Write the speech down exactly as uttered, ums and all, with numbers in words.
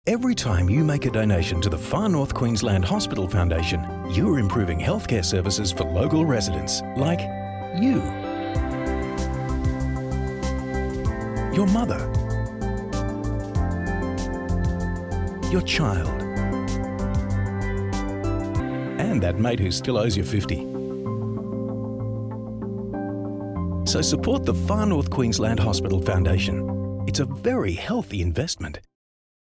Every time you make a donation to the Far North Queensland Hospital Foundation, you're improving healthcare services for local residents, like you, your mother, your child, and that mate who still owes you fifty. So support the Far North Queensland Hospital Foundation. It's a very healthy investment.